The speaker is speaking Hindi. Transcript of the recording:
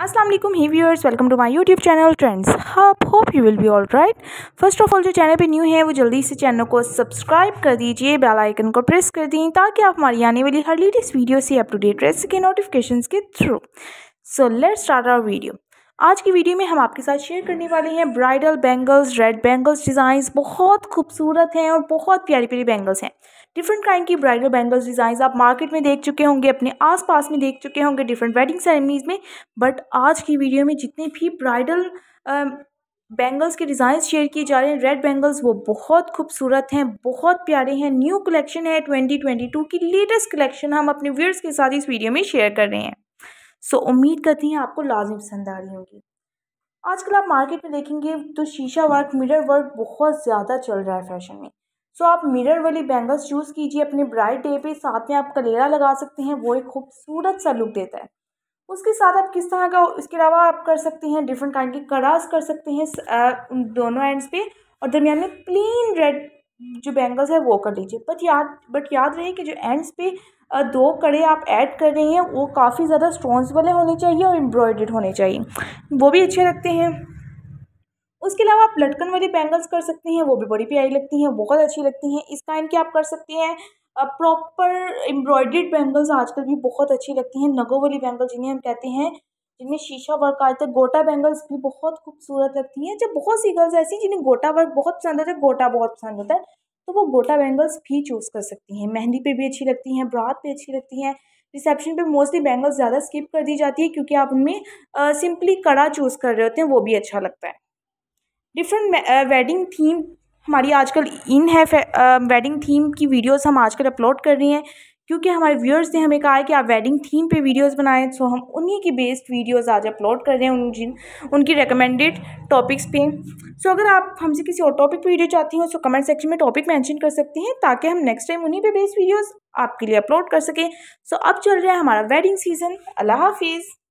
अस्सलाम वालेकुम hi viewers, welcome to my YouTube channel trends. Hope you will be all right. First of all जो चैनल पे न्यू है वो जल्दी से चैनल को सब्सक्राइब कर दीजिए, बेल आइकन को प्रेस कर दें ताकि आप हमारी आने वाली हर लेटेस्ट वीडियो से अप टू डेट रह सकें नोटिफिकेशंस के through. So let's start our video. आज की वीडियो में हम आपके साथ शेयर करने वाले हैं bridal bangles, red bangles designs बहुत खूबसूरत हैं और बहुत प्यारी प्यारी बैंगल्स हैं। डिफरेंट काइंड की ब्राइडल बैंगल्स डिज़ाइंस आप मार्केट में देख चुके होंगे, अपने आसपास में देख चुके होंगे डिफरेंट वेडिंग सेरेमनीज़ में। बट आज की वीडियो में जितने भी ब्राइडल बैंगल्स के डिज़ाइंस शेयर किए जा रहे हैं, रेड बैंगल्स, वो बहुत खूबसूरत हैं, बहुत प्यारे हैं। न्यू कलेक्शन है, 2022 की लेटेस्ट कलेक्शन हम अपने व्यूअर्स के साथ इस वीडियो में शेयर कर रहे हैं। सो उम्मीद करती हैं आपको लाजिम पसंद आ रही होगी। आजकल आप मार्केट में देखेंगे तो शीशा वर्क, मिरर वर्क बहुत ज़्यादा चल रहा है फैशन में। सो आप मिरर वाली बैंगल्स चूज़ कीजिए अपने ब्राइड डे पे। साथ में आप कलेरा लगा सकते हैं, वो एक खूबसूरत सा लुक देता है। उसके साथ आप किस तरह का, इसके अलावा आप कर सकते हैं डिफरेंट काइंड के कड़ास कर सकते हैं दोनों एंड्स पे, और दरमियान में प्लेन रेड जो बैंगल्स है वो कर लीजिए। बट याद रहे कि जो एंड्स पे दो कड़े आप ऐड कर रहे हैं वो काफ़ी ज़्यादा स्टोन्स वाले होने चाहिए और एम्ब्रॉयडर्ड होने चाहिए, वो भी अच्छे लगते हैं। उसके अलावा आप लटकन वाली बैंगल्स कर सकते हैं, वो भी बड़ी प्यारी लगती हैं, बहुत अच्छी लगती हैं। इस काइंड के आप कर सकते हैं प्रॉपर एम्ब्रॉयडर्ड बैंगल्स आजकल भी बहुत अच्छी लगती हैं। नगों वाली बैंगल्स जिन्हें हम कहते हैं, जिनमें शीशा वर्क आता है, गोटा बैंगल्स भी बहुत खूबसूरत लगती हैं। जब बहुत सी गर्ल्स ऐसी जिन्हें गोटा वर्क बहुत पसंद होता है, गोटा बहुत पसंद होता है, तो वो गोटा बैंगल्स भी चूज़ कर सकती हैं। मेहंदी पे भी अच्छी लगती हैं, बारात पे अच्छी लगती हैं। रिसेप्शन पे मोस्टली बैंगल्स ज़्यादा स्किप कर दी जाती है क्योंकि आप उनमें सिंपली कड़ा चूज़ कर रहे होते हैं, वो भी अच्छा लगता है। डिफरेंट वेडिंग थीम हमारी आजकल इन है। वेडिंग थीम की वीडियोस हम आजकल अपलोड कर रही हैं क्योंकि हमारे व्यूअर्स ने हमें कहा है कि आप वेडिंग थीम पे वीडियोस बनाएं। सो हम उन्हीं की बेस्ड वीडियोस आज अपलोड कर रहे हैं उनकी रिकमेंडेड टॉपिक्स पे। सो अगर आप हमसे किसी और टॉपिक पे वीडियो चाहती हो तो कमेंट सेक्शन में टॉपिक मेंशन कर सकती हैं ताकि हम नेक्स्ट टाइम उन्हीं पे बेस्ड वीडियोज़ आपके लिए अपलोड कर सकें। सो अब चल रहा है हमारा वेडिंग सीज़न। अल्लाह हाफिज़।